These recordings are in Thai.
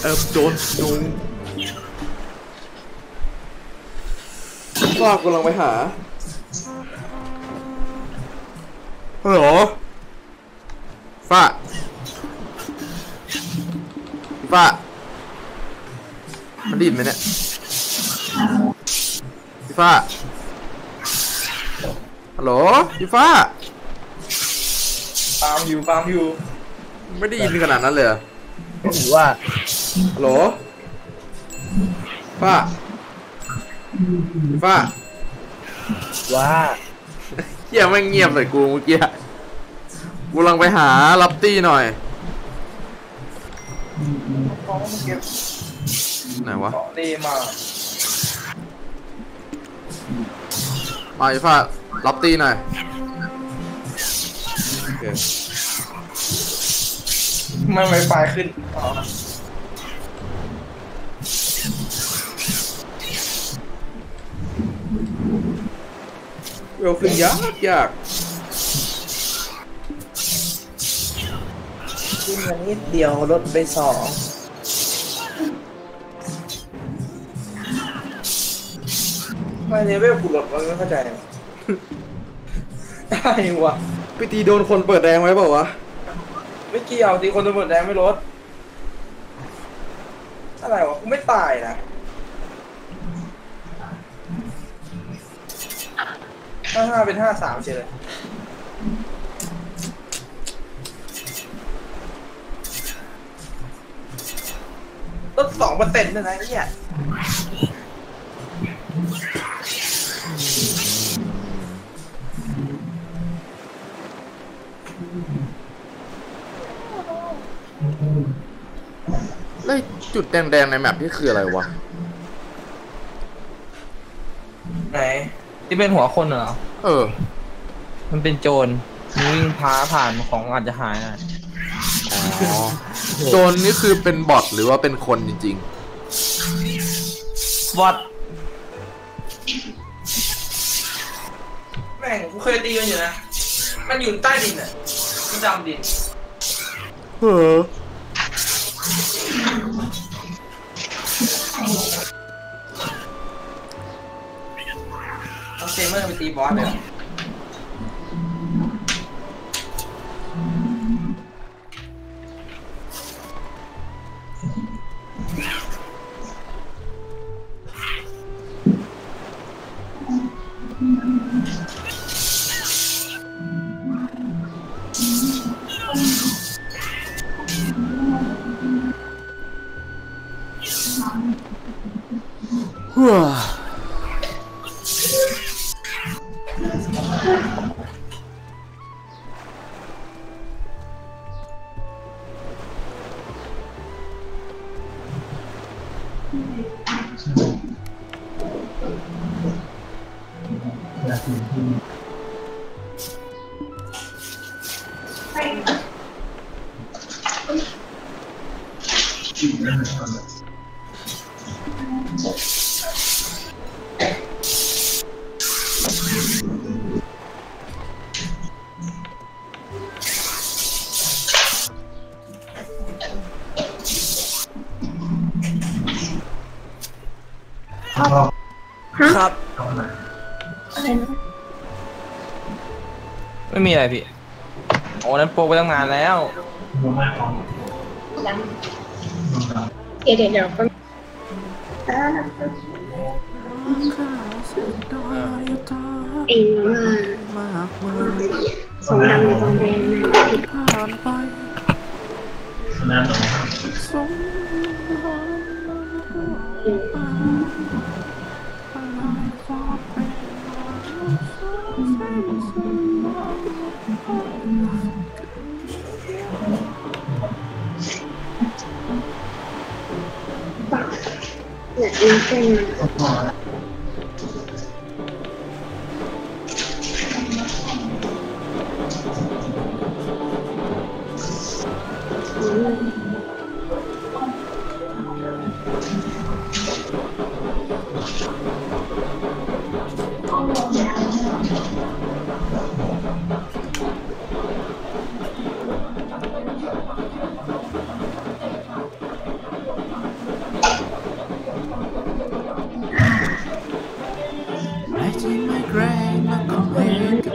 โดนฝากกำลังไปหาฮัลโหลฟ้ามันดิ้นไหมเนี่ยพี่ฟ้าฮัลโหลพี่ฟ้าฟาร์มอยู่ไม่ได้ยินขนาดนั้นเลยหรือว่าฮัลโหลฟ้าว่าเฮียไม่เงียบเลยกูเมื่อกี้กูลังไปหาลับตี้หน่อยไหนวะเล่มาอีฟ้าลับตี้หน่อยโอเคไม่ไฟขึ้นเวลขึ้นยากขึ้นมานิดเดียวลดไป2ไม่เลเวลกูลดไม่เข้าใจได้วะไปตีโดนคนเปิดแดงไว้เปล่าวะไม่เกี่ยวตีคนโดนเปิดแดงไม่ลดอะไรวะกูไม่ตายนะ5 เป็น 5-3เฉยเลยลด2%เลยนะเนี่ยแล้วจุดแดงๆในแมปที่คืออะไรวะไหนที่เป็นหัวคนเหรอมันเป็นโจรวิ่งผ่านของอาจจะหายนะโจรนี่คือเป็นบอทหรือว่าเป็นคนจริงๆบอทแม่งกูเคยตีมันอยู่นะมันอยู่ใต้ดินอ่ะมันดำดินเอาเซเมอร์ไปตีบอสเลยครับอะไรนะไม่มีอะไรพี่โอ้นั้นโปรไปตั้งนานแล้วเดี๋ยวก็เองมาสองดำสองแดงนะผิดผ่านไปเนี่ยมันเป็น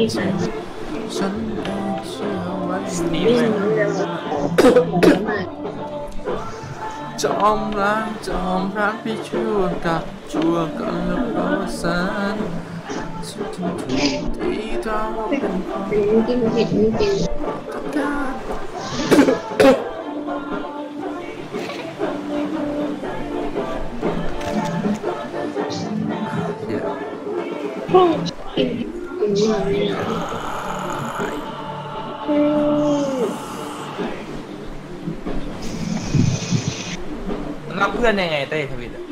อีกครั้งฉันเองเชื่อไว้นี่วิ่เลงยเร็วเร็วมากจอมรักพี่ชั่วกับชั่วกันแล้วก็สันสุดที่ถูกที่เราเป็นคนเป็นกินเผ็ดไม่เป็นต้องการเหี้ยกินกินมาเลยนะอืมรับเพื่อนยังไงเต้ทวิตอะ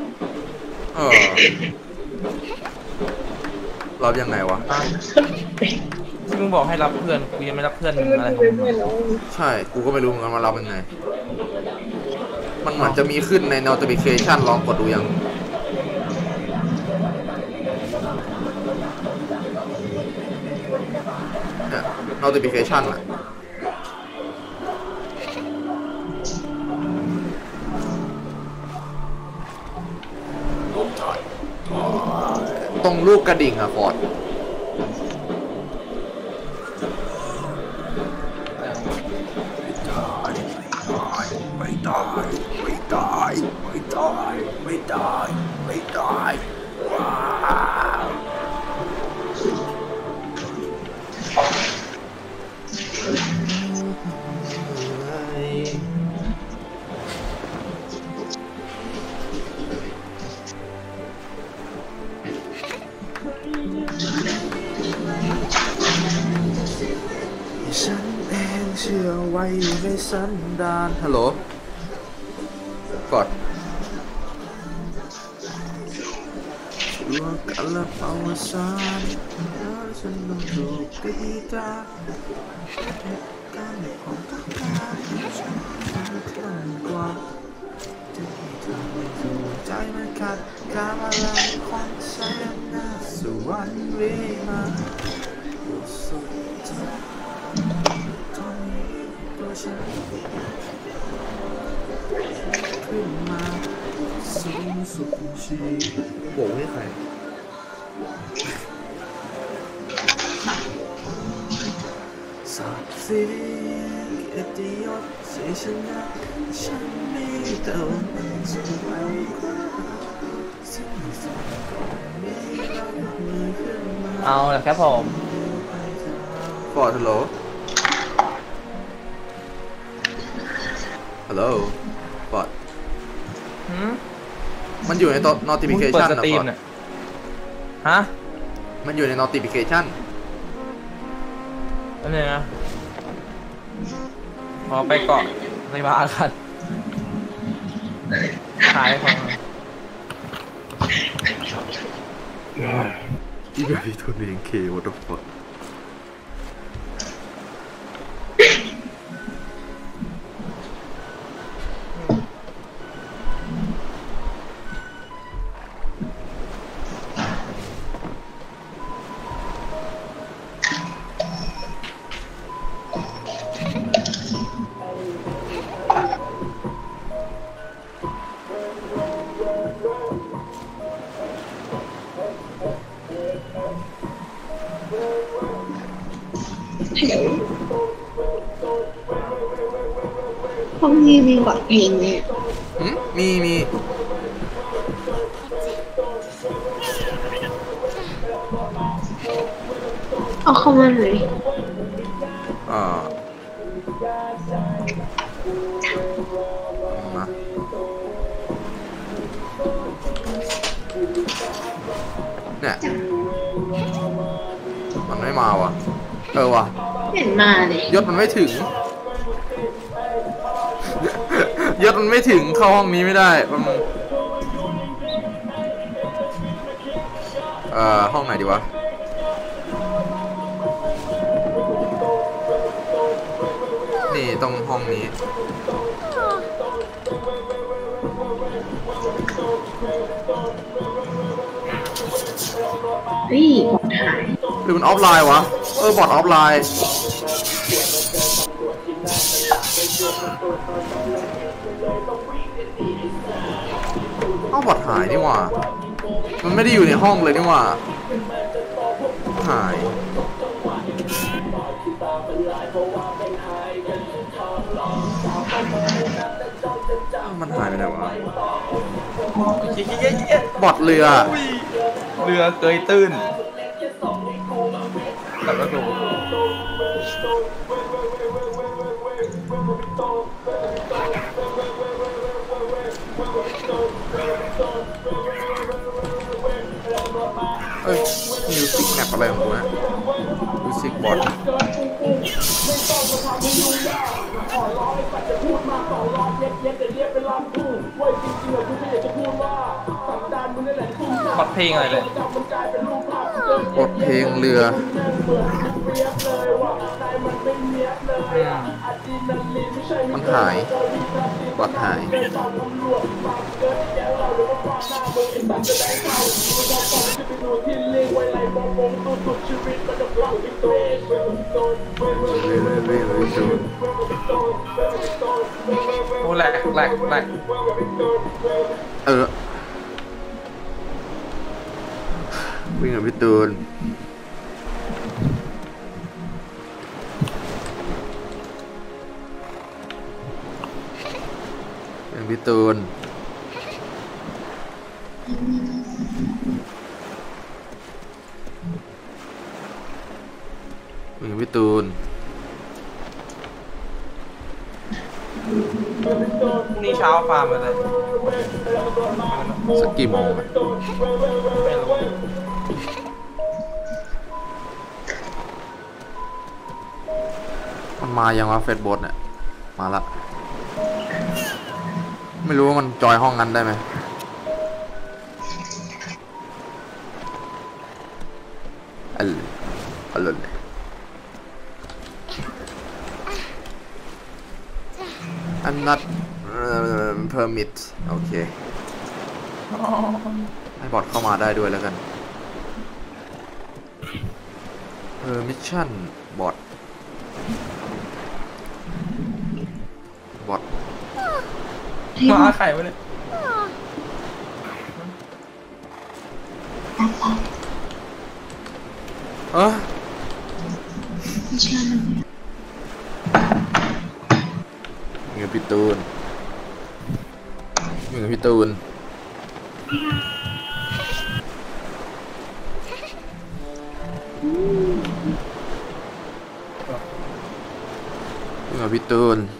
รับยังไงวะที่มึงบอกให้รับเพื่อนกูยังไม่รับเพื่อนมึงอะไรของเป็นมึเพื่อนงน้องใช่ กูก็ไม่รู้เหมือนกันว่ารับยังไง มันเหมือนจะมีขึ้นใน notification ลองกดดูยังเนี่ย notification อะตรงรูปกระดิ่งอะฟอร์ดไม่ได้ว้าวฉันเองเชื่อไว้ในสันดานฮัลโหลกดชัวร์กันและเป่าสารแล้วฉันต้องถูกตีตาการในความต้องการฉันต้องคลั่งกว่าจะให้เธอไม่ถูกใจมันขาดการอะไรคนแสนน่าสวรรค์วิมานสุดท้ายตอนนี้ตัวฉันขึ้นมาสูงสุดชีโบกให้ใครสักเสียงเกียรติยศเสียชนะฉันมีแต่มันสุดแล้วสิ่งที่มีเรามือขึ้นมาเอาละครับผมฟอร์ดฮัลโหลฮัลโหลฟอร์ดหืมมันอยู่ในมึงเปิด notification สนะตรีฟมอร์ดน่ะฮะมันอยู่ใน notification อันนี้นะพอไปเกาะในบ้านกันขายของอีแบบนี้ตัวเองเค what the fuck ห้องนี้มีบทเพลงเนี่ยมีเอาเข้ามาหน่อยอ่ามาเนี่ย มันไม่มาว่ะ ว่ะเห็นมาเลยยศมันไม่ถึง ยศมันไม่ถึงเข้าห้องนี้ไม่ได้มันห้องไหนดีวะ นี่ต้องห้องนี้เฮ้ยบทหายหรือมันออฟไลน์วะ บอทออฟไลน์ บอทหายนี่หว่า มันไม่ได้อยู่ในห้องเลยนี่หว่า หายหายไปไหนวะเย้บอดเรือเรือเกยตื้นแต่ก็ดูเอ้ยมิวสิกแมปอะไรของกูนะมิวสิกบอดบอดเพลงอะไรเลยบทเพลงเรือมันหายบอดหายโอ้แหลกวิ่งกับพี่ตูนวิ่งพี่ตูนวิ่งพี่ตูนพรุ่งนี้เช้าฟาร์มมาเลยสักกี่โมงอะไม่รู้มันมายังวะเฟซบุ๊กเนี่ยมาละไม่รู้ว่ามันจอยห้องนั้นได้ไหมอะไรI'm not permit โอเคให้บอทเข้ามาได้ด้วยแล้วกัน permission บอทมาไข่ไปเลยเงี้ยพี่ตูนเงี้ยพี่ตูนเงี้ยพี่ตูน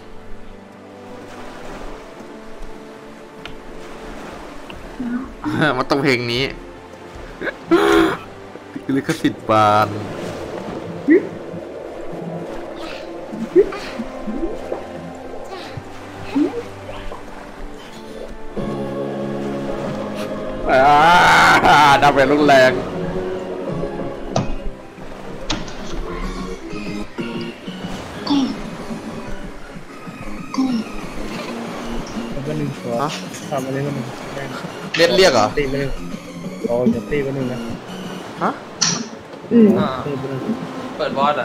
มาต้องเพลงนี้ลิขสิทธิ์บานดับเป็นรุนแรงก็หนึ่งตัวทำอะไรก็หนึ่งเรียกเหรอตีไปหนึ่งโอ้จะตีไปหนึ่งนะฮะตีไปหนึ่งเปิดบอสอ่ะ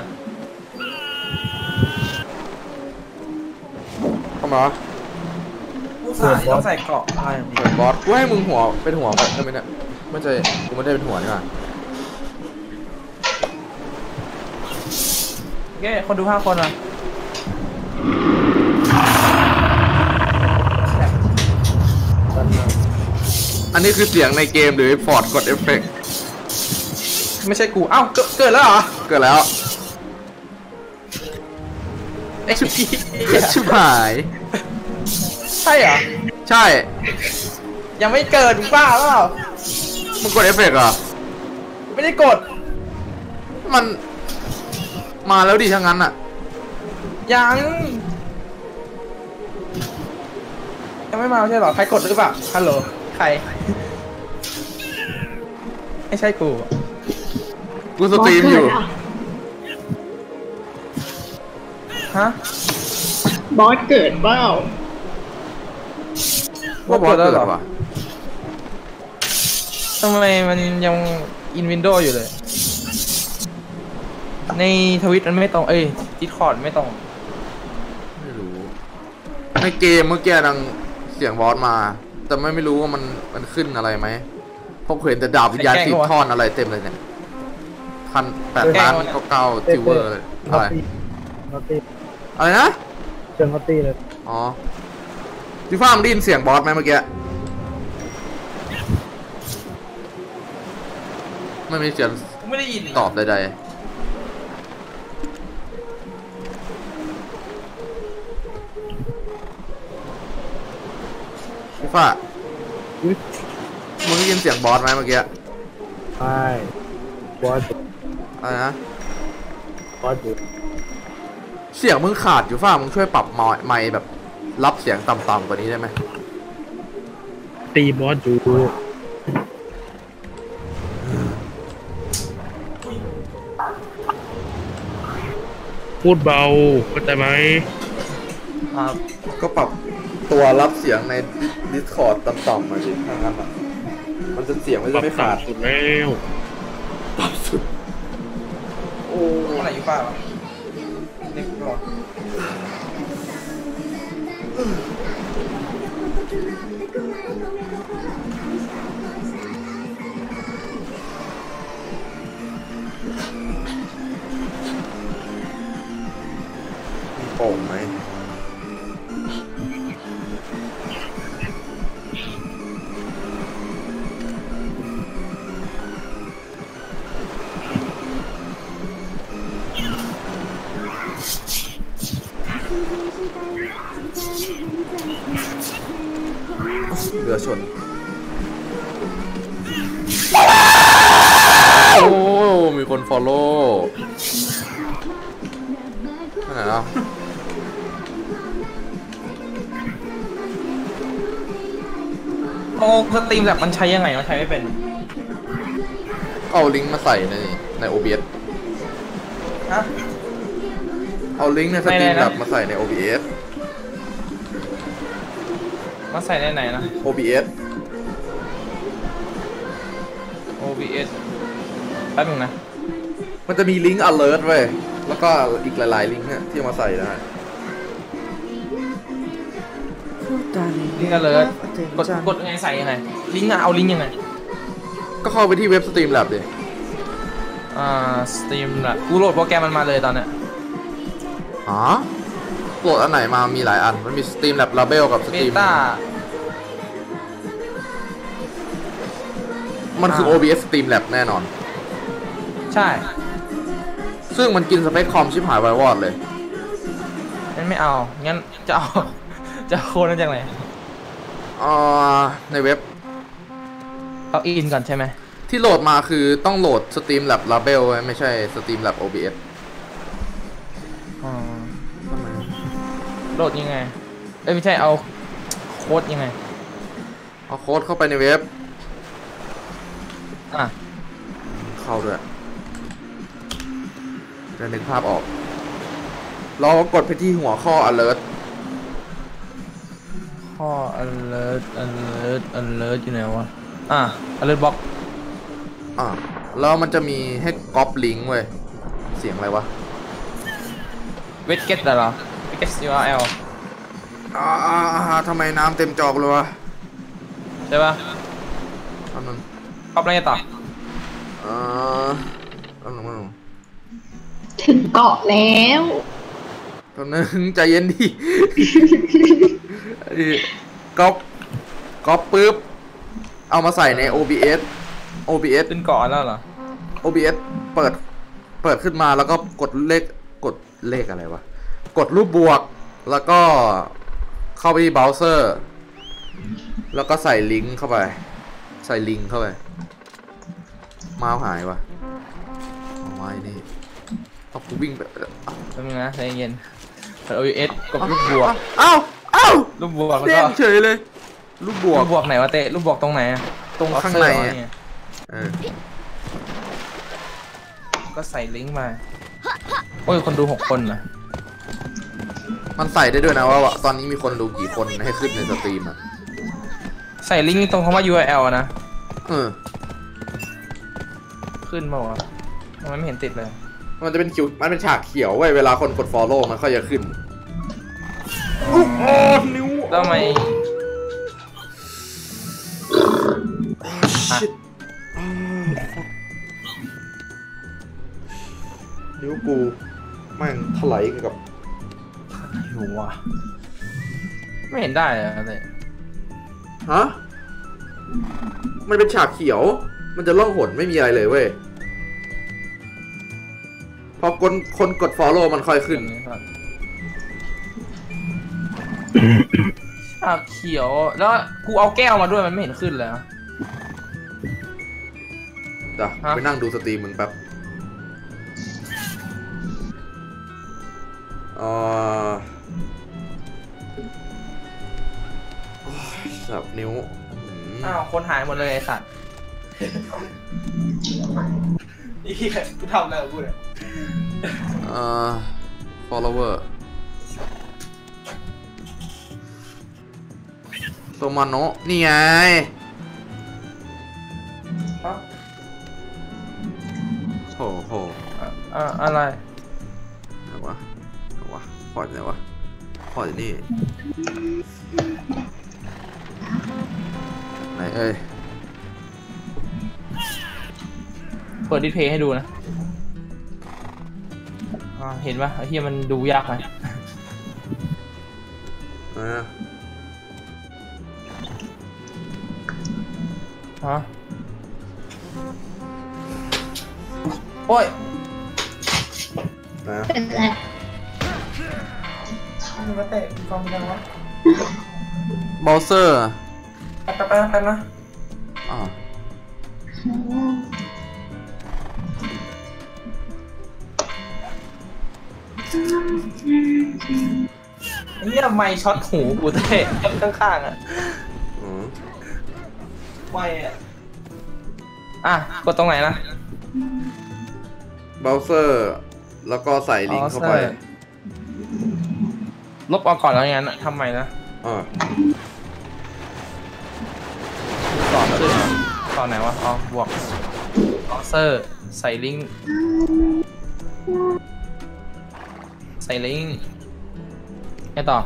เข้ามาผู้สายต้องใส่เกราะอะไรเปิดบอสกูให้มึงหัวเป็นหัวก่อนใช่ไหมเนี่ยไม่ใช่กูไม่ได้เป็นหัวนี่หว่าโอเคคนดู5 คนอ่ะอันนี้คือเสียงในเกมหรือฟอร์ดกดเอฟเฟกต์ไม่ใช่กูเอ้าเกิดแล้วเหรอเกิดแล้วไอ้พี่ชิบหายใช่เหรอใช่ยังไม่เกิดบ้าเปล่ามึงกดเอฟเฟกต์เหรอไม่ได้กดมันมาแล้วดิทั้งนั้นอ่ะยังไม่มาใช่เหรอใครกดหรือเปล่าฮัลโหลใครไม่ใช่กูสตรีมอยู่ฮะบอสเกิดเปล่าว่าบอสเกิดวะทำไมมันยังอินวินโดว์อยู่เลยในทวิตมันไม่ตรงดิสคอร์ดไม่ตรงไม่รู้ในเกมเมื่อกี้ดังเสียงบอสมาแต่ไม่รู้ว่ามันขึ้นอะไรไหมพวกเห็นแต่ดาบวิญญาณ10 ท่อนอะไรเต็มเลยเนี่ย1,899ทิวเวอร์อะไรนะเชิงเขาตีเลยอ๋อพี่ฟ้ามึงได้ยินเสียงบอสไหมเมื่อกี้ไม่มีเสียงกูไม่ได้ยินตอบใดๆพี่ฟ้ามึงได้ยินเสียงบอสไหมเมื่อกี้ใช่บอสอะไรนะบอสอยู่เสียงมึงขาดอยู่ฟ้ามึงช่วยปรับไมค์แบบรับเสียงต่ำๆกว่านี้ได้ไหมตีบอสอยู่พูดเบาเข้าใจไหมครับก็ปรับตัวรับเสียงใน Discord ต่ำๆมาสิถ้างั้นอ่ะมันจะเสียงมันจะไม่ขาดสุดแล้วปรับสุดโอ้อะไรอยู่ป่าวะเล็กรอมีโป่งไหมเรือชนโอ้มีคน follow นั่นไหนแล้วโอ้สตรีมแบบมันใช้ยังไงมันใช้ไม่เป็นเอาลิงก์มาใส่ใน OBS ฮะเอาลิงก์ในสตรีมไหนๆนะแบบมาใส่ใน OBS มาใส่ในไหนนะ OBS OBS แป๊บนึงนะมันจะมีลิงก์ alert เว้ยแล้วก็อีกหลายๆลิงก์เนี่ยที่เอามาใส่ได้ลิงก์กันเลยกดยังไงใส่ยังไงลิงก์อะเอาลิงก์ยังไงก็เข้าไปที่เว็บ Streamlab ดิสตรีมละกูโหลดโปรแกรมมันมาเลยตอนเนี้ยฮะโหลดอันไหนมามีหลายอันมันมี Streamlab Label กับเบ Stream ต้ามันคือ OBS Streamlab แน่นอนใช่ซึ่งมันกินสเปคคอมชิบหายไววอดเลยงั้นไม่เอางั้นจะเอา จะเอาโค้ดนั้นจากไหนในเว็บเอาอินก่อนใช่ไหมที่โหลดมาคือต้องโหลด Streamlab Label ไว้ไม่ใช่ Streamlab OBS อ๋อโหลดยังไงเอ้ยไม่ใช่เอาโค้ดยังไงเอาโค้ดเข้าไปในเว็บอ่ะเข้าด้วยจะนึกภาพออกเรากดไปที่หัวข้อ alert ข้อ alert อยู่ไหนวะalert box แล้วมันจะมีให้ก๊อปลิงก์เว้ยเสียงอะไรวะ widget เหรอ widget URL ทำไมน้ำเต็มจอกเลยวะใช่ป่ะอันนั้นก๊อปอะไรต่ออันนั้นถึงเกาะแล้วตอนนึงใจเย็นดิ ก๊อปปุ๊บเอามาใส่ใน OBS เป็นเกาะแล้วเหรอ OBS เปิดขึ้นมาแล้วก็กดเลขอะไรวะกดรูปบวกแล้วก็เข้าไปที่เบราว์เซอร์แล้วก็ใส่ลิงก์เข้าไปเมาส์หายวะเอาไว้นี่เอากูวิ่งไปแป๊บนึงนะใจเย็นเปิด OBS กดรูปบวกเอ้ารูปบวกแล้วเด้ก็งเฉยเลยรูปบวรูกปบวกไหนวะเตะรูปบวกตรงไหนอะตรงข้างใน browser อะเนี่ยเออก็ใส่ลิงก์มาโอ้ยคนดู6 คนนะมันใส่ได้ด้วยนะว่าตอนนี้มีคนดูกี่คนให้ขึ้นในสตรีมอ่ะใส่ลิงก์ตรงคำว่า URL นะ ขึ้นมาวะทำไมไม่เห็นติดเลยมันจะเป็นมันเป็นฉากเขียวไว้เวลาคนกด follow มันก็จะขึ้นนิ้วแล้วทำไมนิ้วกูแม่งถลายกับอยู่วะไม่เห็นได้อะเลยฮะมันเป็นฉากเขียวมันจะล่องหนไม่มีอะไรเลยเว้ยพอคนกด follow มันค่อยขึ้นฉากเขียวแล้วกูเอาแก้วมาด้วยมันไม่เห็นขึ้นเลยนะจ้ะไปนั่งดูสตรีมมึงแป๊บสับนิ้วอ้าวคนหายหมดเลยไอ้สัตว์นี่กูทำอะไรกับกูเนี่ย follower โซมาโนะนี่ไงโอ้โหอะไรไหนวะพอดไหนวะพอดนี่ไหนเอ้ยเปิดดิสเพย์ให้ดูนะเห็นปะไอ้ที่มันดูยากไหมฮะโอ้ยเป็นไรมาเตะฟองยังวะเบราว์เซอร์แป๊บนะเนี่ยไมค์ช็อตหูกูเตะข้างๆอ่ะไม่กดตรงไหนนะเบราว์เซอร์แล้วก็ใส่ลิงก์เข้าไปลบออกก่อนแล้วงั้นทำไมนะต่อขึ้นต่อไหนวะบวกเบราว์เซอร์ใส่ลิงก์ไงต่อ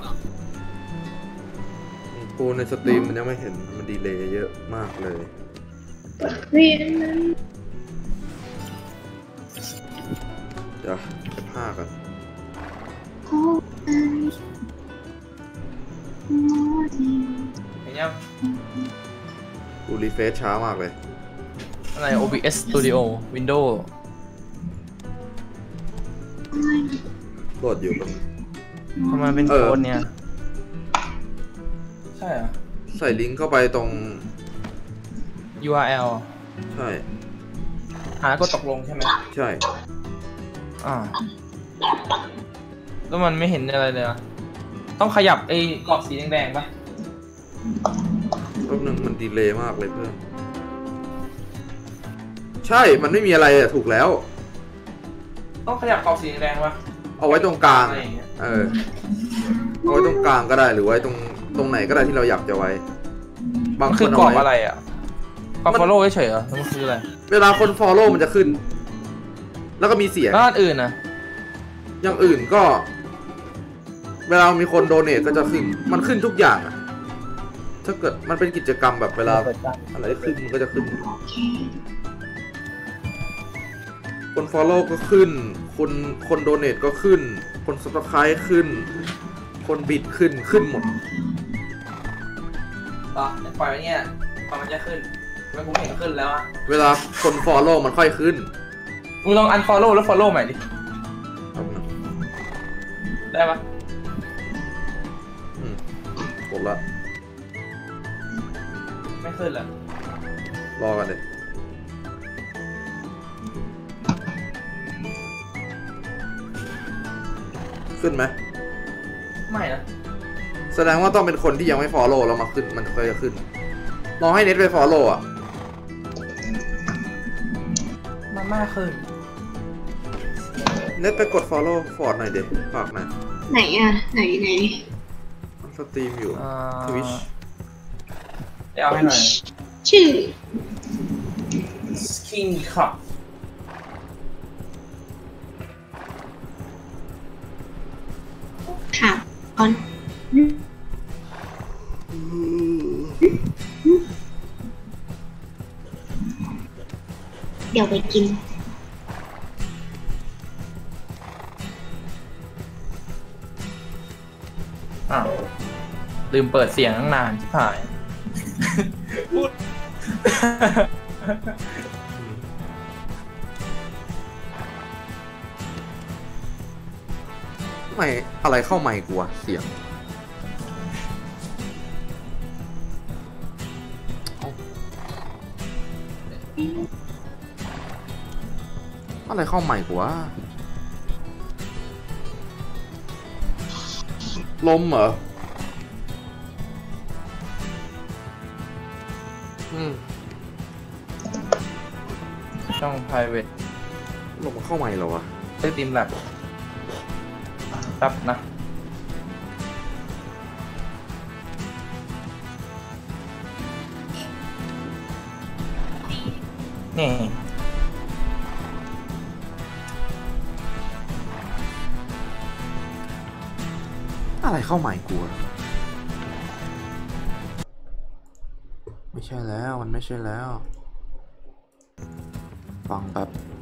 กูในสตรีมมันยังไม่เห็นมันดีเลย์เยอะมากเลยเดี๋ยวจะพากันเห็นยังกูรีเฟรชช้ามากเลยอะไร OBS Studio Windows โหลดอยู่มันทำไมเป็นโค้ดเนี่ยใช่เหรอใส่ลิงก์เข้าไปตรง URL ใช่ก็ตกลงใช่ไหมใช่แล้วมันไม่เห็นอะไรเลยต้องขยับไอ้กรอบสีแดงๆป่ะรอบนึงมันดีเลย์มากเลยเพื่อนใช่มันไม่มีอะไรถูกแล้วต้องขยับกรอบสีแดงป่ะเอาไว้ตรงกลางเอาไว้ตรงกลางก็ได้หรือไว้ตรงไหนก็ได้ที่เราอยากจะไว้บางคนกรอบอะไรกรอบ follow เฉยๆมันคืออะไรเวลาคน follow มันจะขึ้นแล้วก็มีเสียงแล้วอันอื่นนะอย่างอื่นก็เวลามีคนโดเนทก็จะขึ้นมันขึ้นทุกอย่างถ้าเกิดมันเป็นกิจกรรมแบบเวลาอะไรขึ้นมันก็จะขึ้นคน follow ก็ขึ้นคนโดเนทก็ขึ้นคน subscribe ขึ้นคนบิดขึ้นหมดต่อปล่อยไว้เนี่ยพอมันจะขึ้นแล้วกูเห็นขึ้นแล้วเวลาคน follow มันค่อยขึ้นมึงลอง unfollow แล้ว follow ใหม่ดิได้ปะกดละไม่ขึ้นเลยรอกันเลยขึ้นไหมไม่นะแสดงว่าต้องเป็นคนที่ยังไม่ follow แล้วมาขึ้นมันค่อยจะขึ้นลองให้เน็ตไป follow มันมากขึ้นเน็ตไปกด follow ฟอร์ดหน่อยเด็กฝากหน่อยไหนไหนสตรีมอยู่ Twitch เอาให้หน่อยชื่อ Skin Cup ค่ะก่อนเดี๋ยวไปกินลืลืมเปิดเสียงตั้งนานชิบหายพูดไม่อะไรเข้าไมค์กูวะเสียงอะไรเข้าไมค์กูวะลมเหรอช่อง private ลมมันเข้าไมค์เหรอวะสตรีมแลบแป๊บนะนี่อะไรเข้าไมค์กูอะไม่ใช่แล้วมันไม่ใช่แล้วฟังแบบ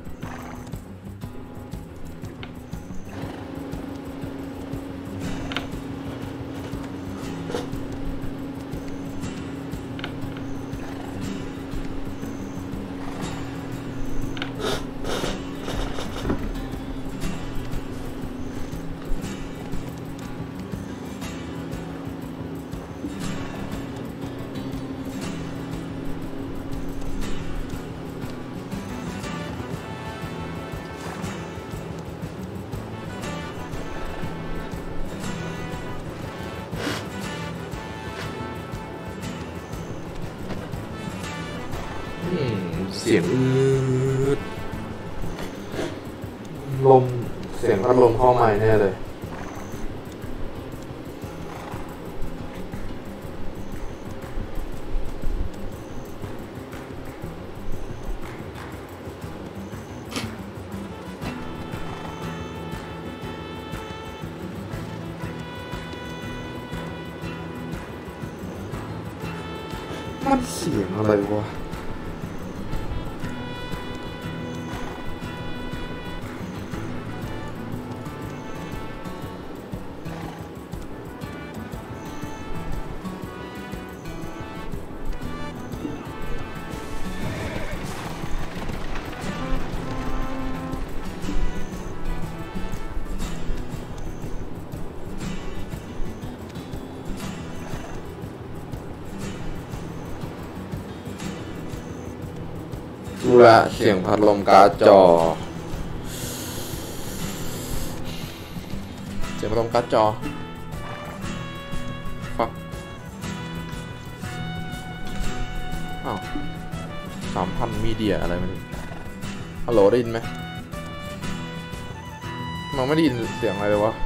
เสียงลมเสียงพัดลมเข้าไมค์แน่เลยมันเสียงอะไรวะรู้ละเสียงพัดลมการ์ดจอเสียงพัดลมการ์ดจอฟักอ้าว3,000มีเดียอะไรมันฮัลโหลได้ยินไหมมันไม่ได้ยินเสียงอะไรเลยวะ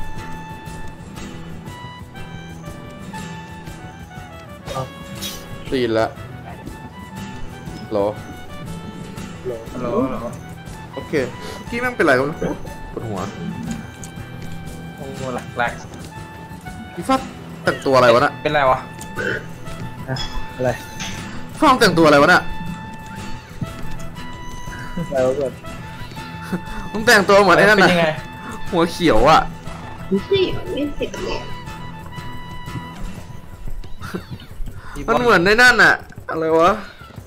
ได้ยินแล้วฮัลโหลฮัลโหลโอเคกี้แม่งเป็นไรกันปวดหัวโอ้หลักพี่ฟัดแต่งตัวอะไรวะน่ะเป็นไรวะอะไรฟ้าแต่งตัวอะไรวะน่ะแล้วก็มึงแต่งตัวเหมือนไอ้นั่นน่ะหัวเขียวอ่ะไม่ใช่ไม่เสร็จเลยมันเหมือนในนั่นน่ะอะไรวะ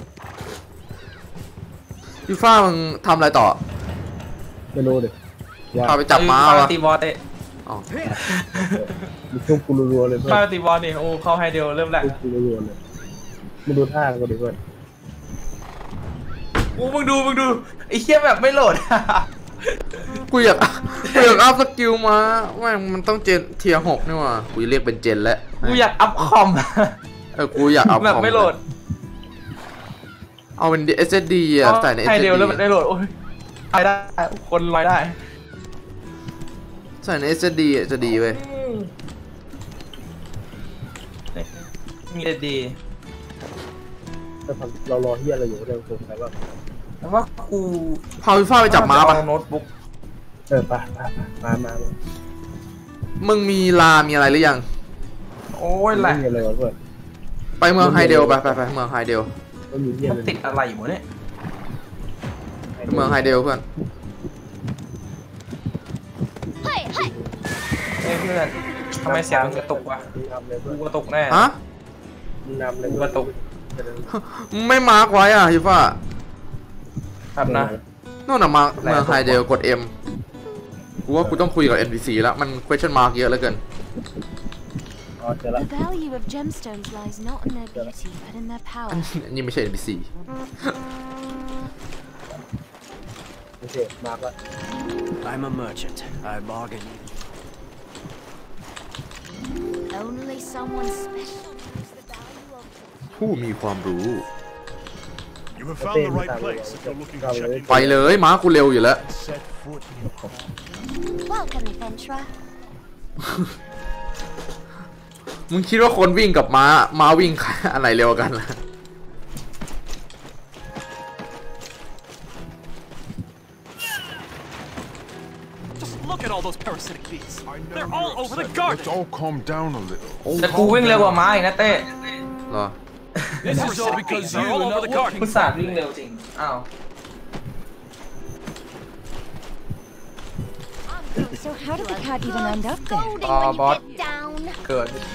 ยูฟ่ามึงทำอะไรต่อไม่รู้ดิพาไปจับม้าวะตีบอลเตะอ๋อมีช่วงกูรัวเลยเพื่อนพาตีบอลนี่โอ้เข้าให้เดียวเริ่มแรกกูรัวเลยมึงดูท่าก็ดีเพื่อนโอ้มึงดูไอ้เชี่ยแบบไม่โหลดกูอยากอัพสกิลมาว่ามันต้องเจนเทียร์6นี่ว่ะกูเรียกเป็นเจนแล้วกูอยากอัพคอมกูอยากอัพคอมแบบไม่โหลดเอาเป็น SSD อ่ะใส่ใน SSD ให้เดียวแล้วมันได้โหลดโอ้ยไปได้คนลอยได้ใส่ใน SSD จะดีเว้ยมีดีแต่เรารอเฮียอะไรอยู่เรื่องสงสัยว่าแต่ว่ากูพาวิฟ้าไปจับม้าป่ะโน้ตบุ๊กไปมามึงมีมีอะไรหรือยังโอ้ยแหละไปเมืองไฮเดลไปเมืองไฮเดลมันติดอะไรอยู่วะเนี่ยเมืองไฮเดลเพื่อนเฮ้ยเพื่อนทำไมเสียงมันกระตุกวะกูกระตุกแน่ฮะนำเลยกูกระตุกไม่มาร์กไว้อ่ะฮิฟ้าครับนะนู่นน่ะมาเมืองไทยเดียวกด M กูว่ากูต้องคุยกับ NPC แล้วมัน question mark เยอะเหลือเกินอ๋อเจอละ The value of gemstones lies not in their beauty, but in their อั power. นนี้ไม่ใช่ NPC โอเคมาละ I'm a merchant. I bargain. Only someone special knows the value of ผู้มีความรู้ You have found the right place if you're looking to check in. ไปเลยม้ากูเร็วอยู่แล้ว Set foot in your coffin. Welcome, adventurer. มึงคิดว่าคนวิ่งกับม้าวิ่งอะไรเร็วกันล่ะ Just look at all those parasitic bees. They're all over the garden. Let's all calm down a little. แต่กูวิ่งเร็วกว่าม้าอีกนะเต้เหรอ This is all because you are all over the กู garden. สาดวิ่งเร็วจริงอ้าว So how did the cat even end up there? Scolding Ah, when you bot. get down. เกิด My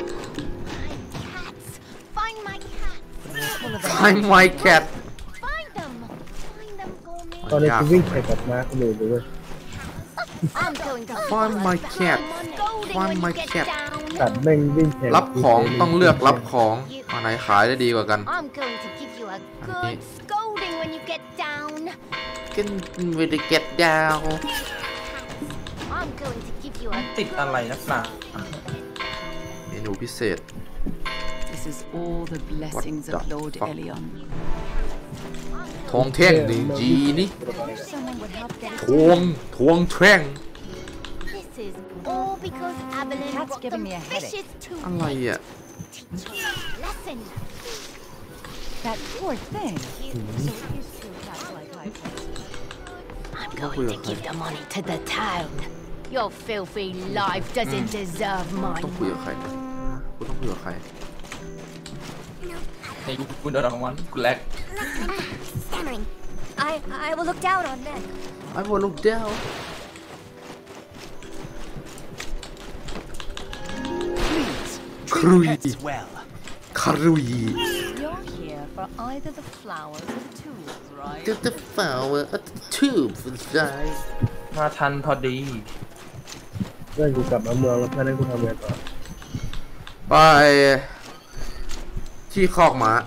cats. Find my cats. Find my cat Find them. Find them for me. ตอนนี้กูวิ่งแข่งกับม้าคนอื่นเลย I'm going to Find my cat scolding Find when my you get cat down. ตัดแม่งวิ่งแข่งรับของต้องเลือกรับของอันไหนขายได้ดีกว่ากัน I'm going to give you a good scolding when you get down. Can we get down I'm going to give you a ติดอะไรนักหนาเมนูพิเศษ This is all the blessings What of the Lord fuck? Elion. ทองแท่งหนึ่งจีนี่ Someone would help get ทวงแท่ง This is all because Avalon Cat's brought giving them me a headache. fishes to อะไรอ่ะ lesson. That poor thing. I'm going to give the money to the town. Your filthy life doesn't deserve ต้อง mine. คุยกับใครกูต้องคุยกับใครในยุคกูโดนรางวัลกูแลก Stammering. I will look down on them. I will look down Please, treat Cruy. the pets well. คารุย You're here for either the flowers or the tools, right? The flower at the tube for the side มาทันพอดีเพื่อนกูกลับมาเมืองแล้วเพื่อนให้กูทำงานต่อไปที่คอกม้า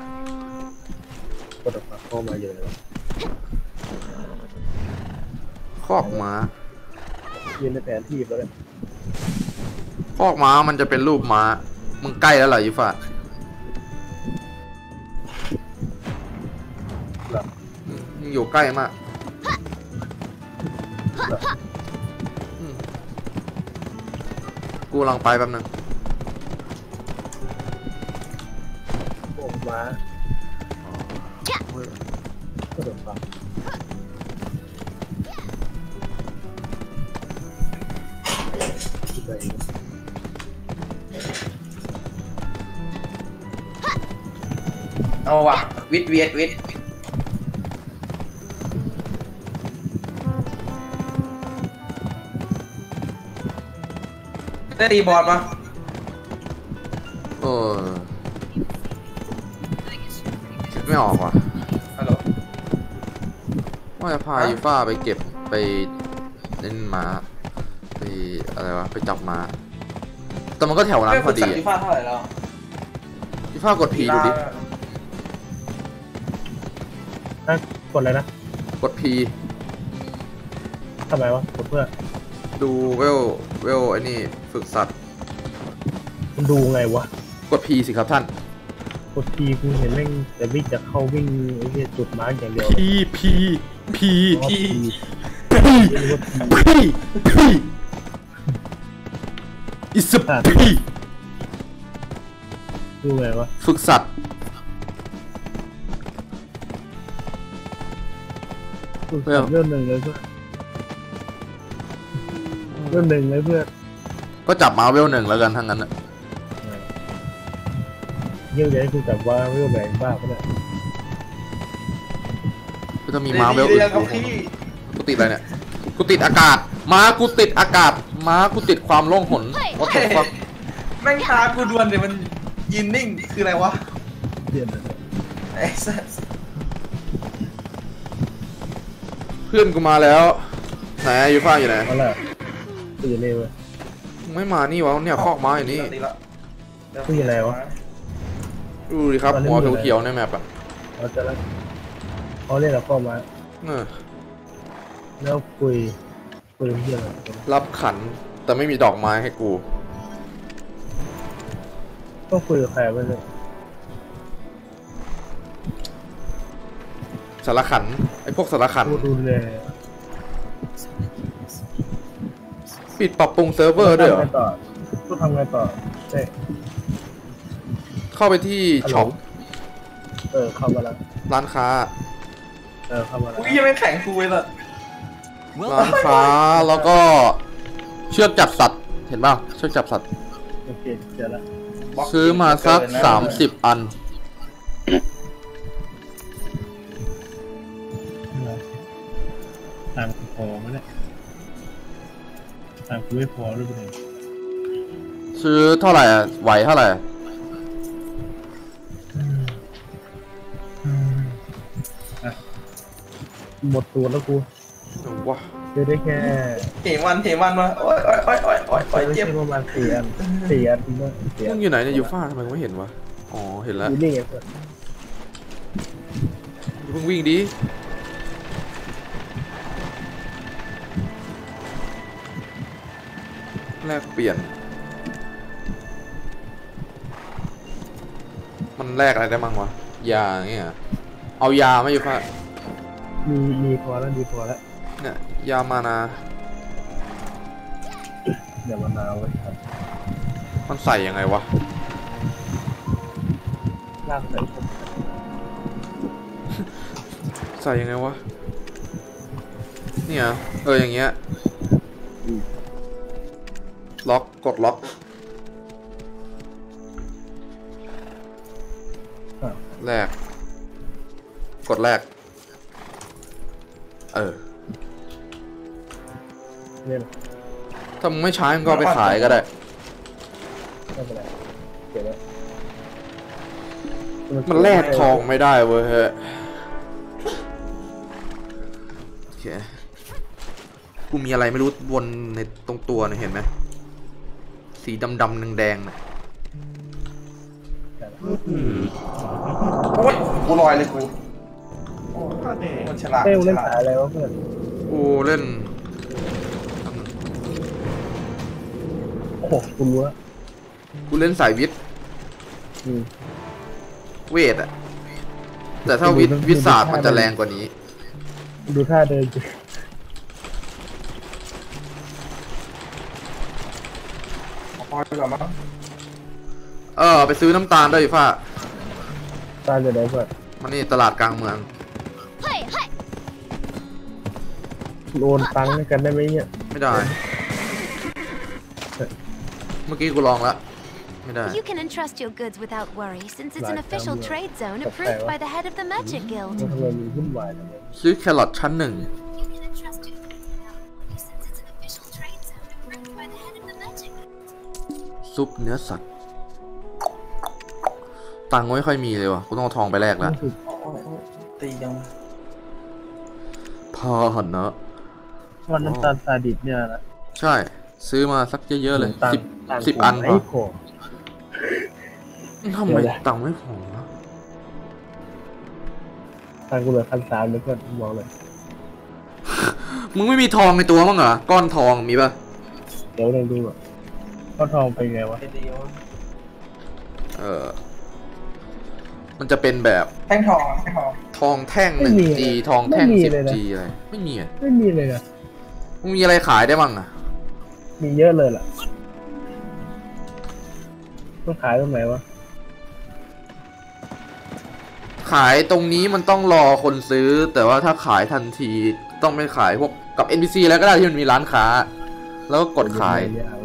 ก็ต้องเข้ามาเยอะเลยคอกม้ายืนในแผนที่แล้วเลยคอกม้ามันจะเป็นรูปม้า มึงใกล้แล้วเหรอยูฟ่ามึงอยู่ใกล้มากกูกำลังไปแป๊บนึงพวกม้าก็ต้องฟังเอาว่ะวิทย์ได้ตีบอลปะเออคิดไม่ออกว่ะฮัลโหลว่าจะพายูฟ่าไปเก็บไปเล่นม้าไปอะไรวะไปจับม้าแต่มันก็แถวนั้นพอดีฟีฟ่าเท่าไหร่แล้วยูฟ่ากด P ดูดินะกดอะไรนะกด P ทำไมวะกดเพื่อดูเวลไอ้นี่ฝึกสัตว์มันดูไงวะกด P สิครับท่านกดทีกูเห็นแม่งแต่วิ่งจะเข้าวิ่งไอ้เนี่ยจุดมาร์กอย่างเดียว P P P P P P It's a P ดูไงวะฝึกสัตว์เรื่องหนึ่งเลยเพื่อนเรื่องหนึ่งเลยเพื่อนก็จับมาเวลหนึ่งแล้วกันทั้งนั้นน่ะเยี่ยมเลยกูจับว่าเรื่องแรงบ้าปะเนี่ยก็จะมีม้าเวลอื่นกูติดอะไรเนี่ยกูติดอากาศม้ากูติดอากาศม้ากูติดความโล่งหนว่าแต่ว่าแม่งท้ากูดวลเดี๋ยวมันยืนนิ่งคืออะไรวะเปลี่ยนเลยไอ้สัสเพื่อนกูมาแล้วไหนยูฟ่าอยู่ไหนเอาล่ะตื่นเร็วไม่มานี่วะเนี่ยคอกม้าอยู่นี่ตีละคุยอะไรวะดูดิครับหัวเขียวๆในแมปอ่ะเราจะแล้วเขาเรียกเราเข้ามา แล้วคุยเรื่องอะไรรับขันแต่ไม่มีดอกไม้ให้กูต้องคุยกับใครบ้างเนี่ยสารขันไอพวกสารขันพูดดูแลปิดปรับปรุงเซิร์ฟเวอร์ด้วยเหรอต้องทำไงต่อใช่เข้าไปที่ช็อปเข้ามาแล้วร้านค้าเข้ามาแล้วอุ้ยยังไม่แข็งกูเลยล่ะร้านค้าแล้วก็เชือกจับสัตว์เห็นป่ะเชือกจับสัตว์โอเคเจอแล้วซื้อมาสัก30 อันตังค์พอไหมเนี่ยตังค์ไม่พอหรือเปล่าซื้อเท่าไหร่อ่ะไหวเท่าไหร่หมดตัวแล้วกูว้าซื้อได้แค่เทมันมาโอ้ยเจ็บประมาณ4 อันจริงด้วยมึงอยู่ไหนเนี่ยยูฟ่าทำไมไม่เห็นวะอ๋อเห็นแล้วนี่ไงเพื่อนเพิ่งวิ่งดิแลกเปลี่ยนมันแลกอะไรได้บ้างวะยาเงี้ยเอายาไหมยูฟ่ามีพอแล้วดีพอแล้วเนี่ยยามานาเดี๋ยวมานาวไว้ครับมันใส่ยังไงวะลากใส่ผมใส่ยังไงวะเนี่ยอย่างเงี้ยล็อกกดล็อกแรกกดแรกเนี่ยถ้ามึงไม่ใช้มึงก็เอาไปขายก็ได้ไม่เป็นไรเก็บไว้มันแลกทองไม่ได้เว้ยโอเคกูมีอะไรไม่รู้วนในตรงตัวเนี่ยเห็นไหมสีดำๆแดงๆเนี่ยโอ้ยกูลอยเลยกูมันฉลาดเต้เล่นสายอะไรวะเพื่อนกูเล่นโอ้โหคุณรู้ว่ากูเล่นสายวิทย์เวทอะแต่ถ้าวิทย์ศาสตร์มันจะแรงกว่านี้ดูท่าเดินสิพอไปก่อนมั้งไปซื้อน้ำตาลได้ฟ้าตาจะได้เพื่อนมันนี่ตลาดกลางเมืองโอนตังค์ให้กันได้ไหมเนี่ยไม่ได้ เมื่อกี้กูลองแล้วไม่ได้ You can entrust your goods without worry, since it's an official trade zone approved by the head of the Merchant Guild. ทำไมมีวุ่นวายจังเลยซื้อแครอทชั้น1 You can entrust your goods without worry, since it's an official trade zone approved by the head of the Merchant Guild. ซุปเนื้อสัตว์ตังค์ไม่ค่อยมีเลยวะกูต้องเอาทองไปแลกแล้วตียังพอหันเนอะว่าน้ำตาลซาดิสเนี่ยนะใช่ซื้อมาสักเยอะๆเลย10 อันพไอ้อโขทำไมตังค์ไม่พอวะตังค์กูเหลือ1,300เลยเพื่อนมองเลยมึงไม่มีทองในตัวมั้งเหรอก้อนทองมีป่ะเดี๋ยวลองดูอ่ะข้าวทองไปไงวะตีวะมันจะเป็นแบบแท่งทองทองแท่ง 1G ทองแท่ง 10G อะไรไม่มีอ่ะไม่มีเลยนะมึงมีอะไรขายได้บ้างอ่ะมีเยอะเลยล่ะต้องขายตรงไหนวะขายตรงนี้มันต้องรอคนซื้อ แต่ว่าถ้าขายทันทีต้องไม่ขายพวกกับ NPC แล้วก็ได้ที่มันมีร้านค้า แล้วก็กดขาย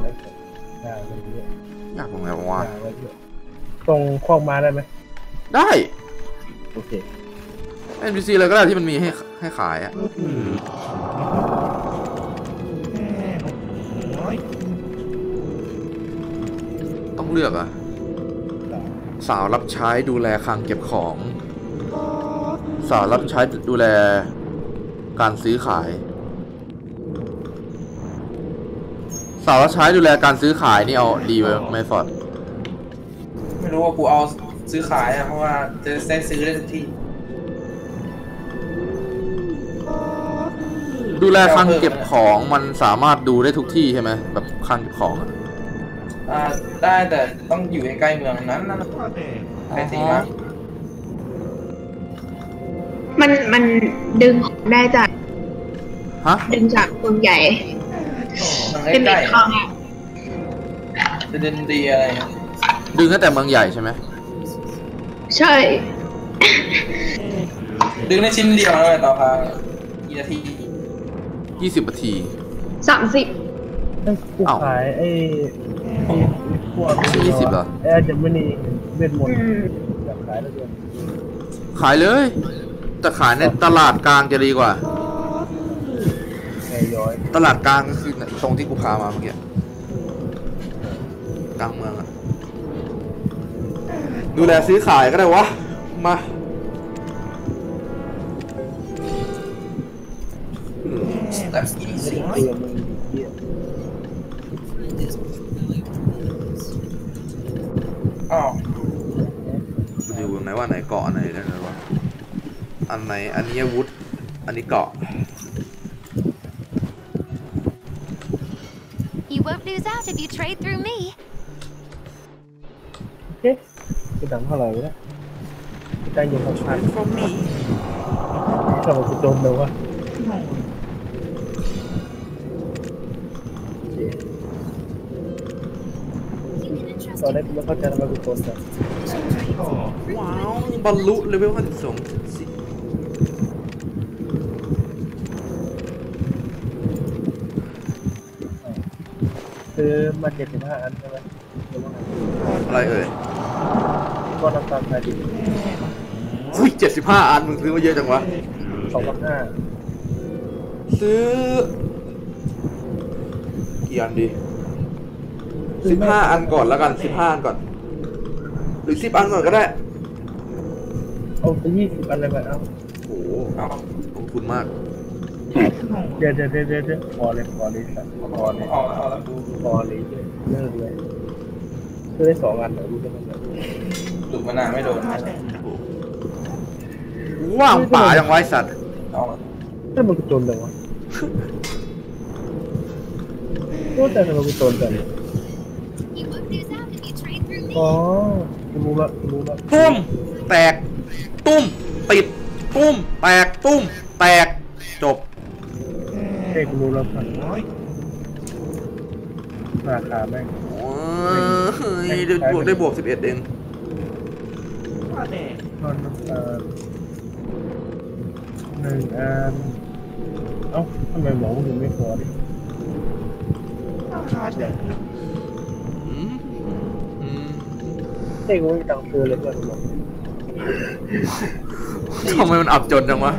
อยากบอกไงวะตรงคลองมาได้ไหมได้โอเค NPC เลยก็ได้ที่มันมีให้ขายอ่ะเลือกอะสาวรับใช้ดูแลคลังเก็บของสาวรับใช้ดูแลการซื้อขายสาวรับใช้ดูแลการซื้อขายนี่เอาดีไหมฟอร์ดไม่รู้ว่ากูเอาซื้อขายอะเพราะว่าจะได้ซื้อได้ทุกที่ดูแลคลังเก็บของมันสามารถดูได้ทุกที่ใช่ไหมแบบคลังเก็บของได้แต่ต้องอยู่ใกล้เมืองนั้นนะไปตีมามันดึงของได้จากฮะดึงจากเมืองใหญ่เป็นเด็ใกล้กของอ่ะจะเดินดีอะไรดึงตั้งแต่เมืองใหญ่ใช่ไหมใช่ดึงได้ชิ้นเดียวเลยต่อครั้งกี่นาที 20 นาที 30 กูขายไอ้พวก 20เหรอจะไม่มีเวทมนต์อยากขายแล้วด้วยขายเลยแต่ขายในตลาดกลางจะดีกว่าตลาดกลางก็คือตรงที่กูพามาเมื่อกี้กลางเมืองอะดูแลซื้อขายก็ได้วะมาดูไหนว่าไหนเกาะไหนได้ไหมวะอันไหนอันนี้อาวุธอันนี้เกาะ You won't lose out if you trade through me. โอเคจะดังเท่าไหร่วะเนี่ยได้ยินเขาชัดทำไมกูโดนเลยวะตอนแรกกูไม่เข้าใจทำไมกูโดนแบบว้าวบรรลุเลเวล52 ซื้อมา75 อันใช่ไหมอะไรเอ่ยก็น้ำตาลทรายดิบอุ้ย75 อันมึงซื้อมาเยอะจังวะ 2,500 ซื้อกี่อันดี15 อันก่อนแล้วกัน15 อันก่อนหรือ10 อันก่อนก็ได้เอาไป20 อันเลยไปเอาโอ้โหลงทุนมากเดี๋ยวพอเลยสัตว์พอเลยเลิกเลยซื้อได้2 อันเดี๋ยวรู้จะมันแบบหลุดมานานไม่โดนว่างป่าอย่างไว้สัตว์ถ้ามันกูโจนเลยวะก็แต่ทำไมกูโจนจังอ๋อรู้ละตุ้มแตกตุ้มติดตุ้มแตกตุ้มแตกจบเฮ้ยกูรู้แล้วครับราคาแม่งได้บวก11เอง 1 อันเอ้าทำไมหมอมึงไม่พอดิเฮ้ยกูไม่ตังค์ซื้อเลยเพื่อนกูทำไมมันอับจนจังวะ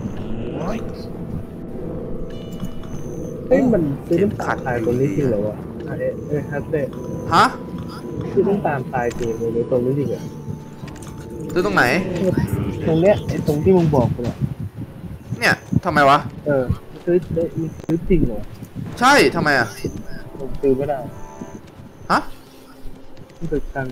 เฮ้ยมันซื้อน้ำตาลทรายตรงนี้จริงเหรอวะฮัตเต้ฮะซื้อน้ำตาลทรายจริงเลยตรงนี้จริงเหรอซื้อตรงไหนตรงเนี้ยไอ้ตรงที่มึงบอกกูเนี่ยทำไมวะซื้อจริงเหรอใช่ทำไมอะผมซื้อไม่ได้ฮะมันตึกตัง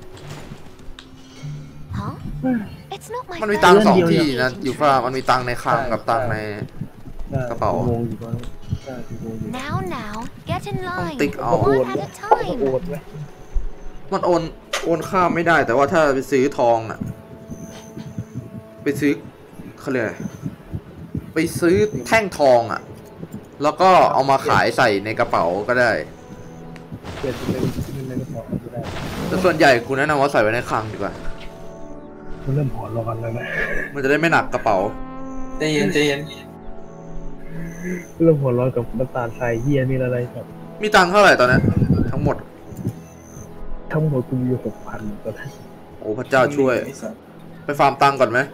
มันมีตังค์2 ที่นะอยู่ฟ้ามันมีตังค์ในคลังกับตังค์ในกระเป๋าต้องติ๊กเอามันโอนข้ามไม่ได้แต่ว่าถ้าไปซื้อทองอะไปซื้อเขาเรียกไปซื้อแท่งทองอะแล้วก็เอามาขายใส่ในกระเป๋าก็ได้แต่ส่วนใหญ่กูแนะนำว่าใส่ไว้ในคลังดีกว่ามันเริ่มหัวร้อนแล้วนะมันจะได้ไม่หนักกระเป๋าใจเย็นเริ่มหัวร้อนกับน้ำตาลทรายเฮียนี่อะไรครับมีตังค์เท่าไหร่ตอนนี้ทั้งหมดกูมีอยู่ 6,000 ตอนนี้โอ้พระเจ้าช่วยไปฟาร์มตังค์ก่อนไหม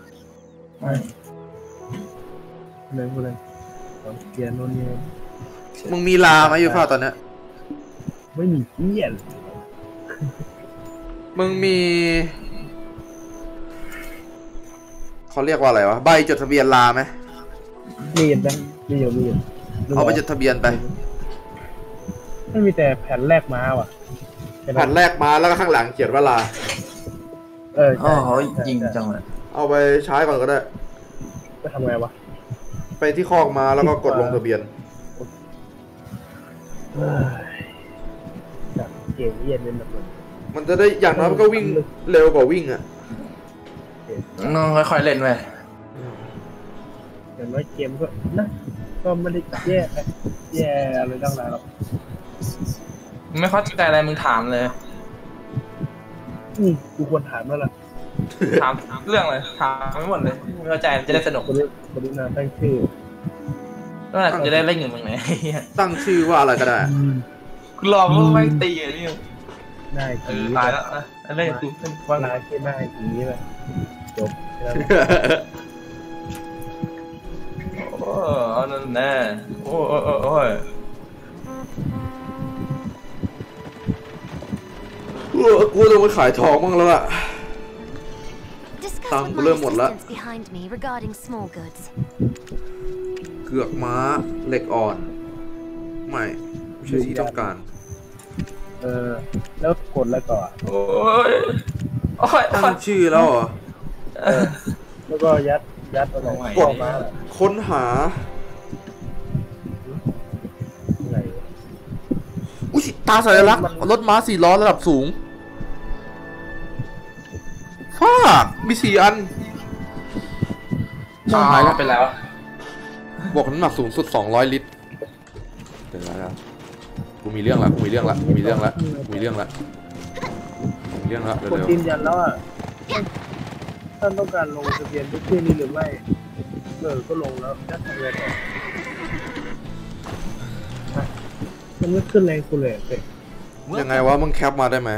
ไม่กูเลยเกียร์โน่นนี่มึงมีลาไหมอยู่ฟ้าตอนนี้ไม่มีเกียร์มึงมีเขาเรียกว่าอะไรวะใบจดทะเบียนลาไหมมีนะมีอยู่เอาไปจดทะเบียนไปไม่มีแต่แผ่นแรกมาว่ะแผ่นแรกมาแล้วก็ข้างหลังเขียนว่าลาอ๋อจริงจังเลยเอาไปใช้ก่อนก็ได้ไปทำไงวะไปที่คอกมาแล้วก็กดลงทะเบียนเกมเย็นเป็นแบบมันจะได้อย่างน้อยมันก็วิ่งเร็วกว่าวิ่งอ่ะน้องค่อยๆเล่นไปอย่างน้อยเกมก็นะก็ไม่ได้แย่อะไรตั้งนานหรอกไม่เข้าใจอะไรมึงถามเลยกูควรถามแล้วล่ะถามเรื่องเลยถามไม่หมดเลยไม่เข้าใจจะได้สนุกคนนี้ตั้งชื่อแล้วกูจะได้เล่นเงินมึงไหนตั้งชื่อว่าอะไรก็ได้กูรอมึงไม่ตีอ่ะนี่ได้ตายแล้วนะเล่นกูว่าร้ายแค่ได้ทีนี้เลยจบโอ้นั่นแน่โอ้ยกูต้องไปขายทองบ้างแล้วอะตังค์กูเริ่มหมดแล้วเกือกม้าเหล็กอ่อนไม่ใช่ที่ต้องการแล้วกดแล้วก่อนโอ้ยตั้งชื่อแล้วเหรอแล้วก็ยัดอะไรกดค้นหาอุ้ยตาสัญลักษณ์รถม้า4 ล้อระดับสูงฟากมี4 อันหายแล้วไปแล้วบอกน้ำหนักสูงสุด200 ลิตรเดี๋ยวนะกูมีเรื่องละเร็วคนยืนยันแล้วอ่ะท่านต้องการลงทะเบียนด้วยชื่อนี้หรือไม่ก็ลงแล้วจะทำไงต่อมันไม่ขึ้นแรงกูเลยยังไงวะมึงแคปมาได้ไหม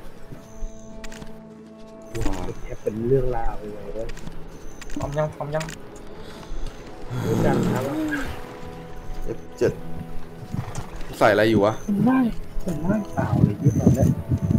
แคปเป็นเรื่องราวยังไงวะพร้อมยังจังครับ F7 ใส่อะไรอยู่วะได้เปล่าเลยที่ตอนนี้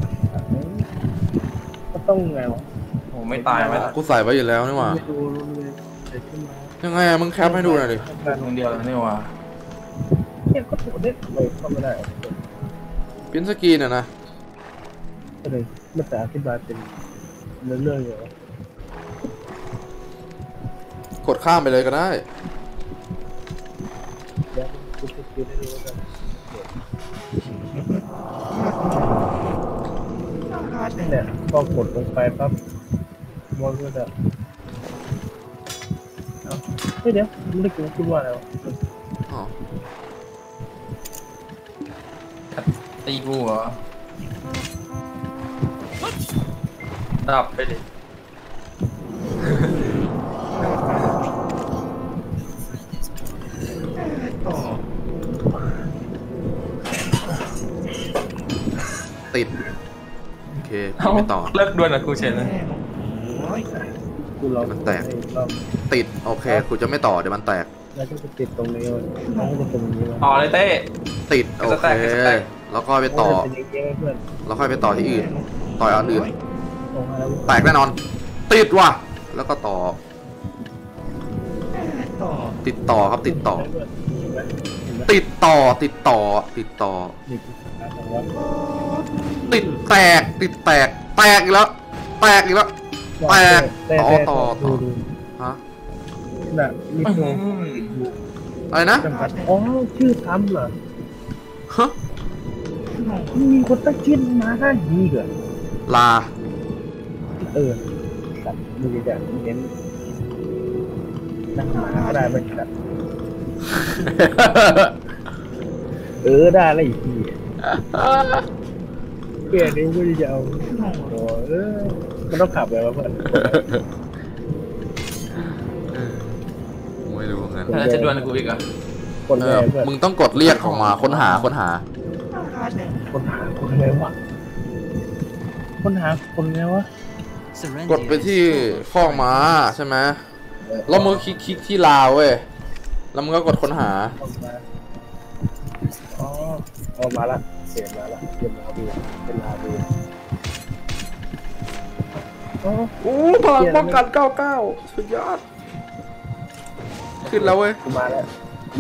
ก็ต้องไงวะโอ้ไม่ตายไม่กูใส่ไว้อยู่แล้วนี่หว่ายังไงมึงแคปให้ดูหน่อยดิมึงเดียวนี่หว่าเนี่ยก็ถูกได้เลยเข้าไม่ได้พิมพ์สกรีนอ่ะนะก็เลยมาแต่อธิบายเป็นเรื่องอยู่กดข้ามไปเลยก็ได้เนี่ยพอกดลงไปปั๊บมอนก็จะเดี๋ยวไม่ได้คิดว่าอะไรวะตีกูเหรอดับไปดิติดโอเคไม่ต่อเลิกดวลนะกูเฉยเลยมันแตกติดโอเคกูจะไม่ต่อเดี๋ยวมันแตกแล้วก็จะติดตรงนี้มันก็จะตรงนี้ต่อเลยเต้ติดโอเคแล้วก็ไปต่อแล้วค่อยไปต่อที่อื่นต่ออันอื่นแตกแน่นอนติดว่ะแล้วก็ต่อติดต่อครับติดต่อติดต่อติดแตกแตกอีกแล้วแตกต่อฮะน่ะมีอะไรนะอ๋อชื่อทำเหรอฮะมีคนตั้งชื่อมาได้ดีเหรอลาแบบมึงจะเน้นนั่งหมาก็ได้ไหมครับได้อะไรอีกทีเปลี่ยนนิ้วก็จะเอามันต้องขับอะไรวะเพื่อนไม่รู้งั้นจะดวลกูอีกอ่ะมึงต้องกดเรียกออกมาค้นหาคนไงวะคนไงวะกดไปที่ข้อม้าใช่ไหมแล้วมึงคลิกที่ลาวเว้ยแล้วมึงก็กดค้นหามาละเปลี่ยนมาละเป็นลาดูโอ้พลังป้องกัน99สุดยอดขึ้นแล้วเว้ยกูมาแล้ว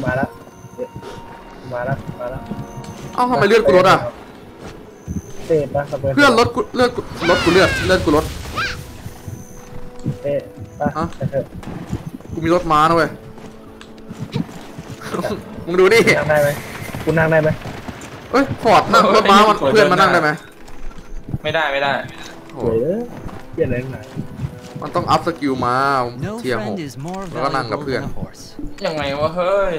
เอ้าทำไมเลือดกูลดอ่ะเต้ป่ะเพื่อนลดกูเลือดกูลดเต้ป่ะกูมีรถม้านะเว้ยมึงดูดินั่งได้ไหมกูนั่งได้ไหมเอ้ยฟอร์ดนั่งรถม้ามันเพื่อนมานั่งได้ไหมไม่ได้โอ้ยเปลี่ยนอะไรไหนมันต้องอัพสกิลมาเทียร์6แล้วก็นั่งกับเพื่อนยังไงวะเฮ้ย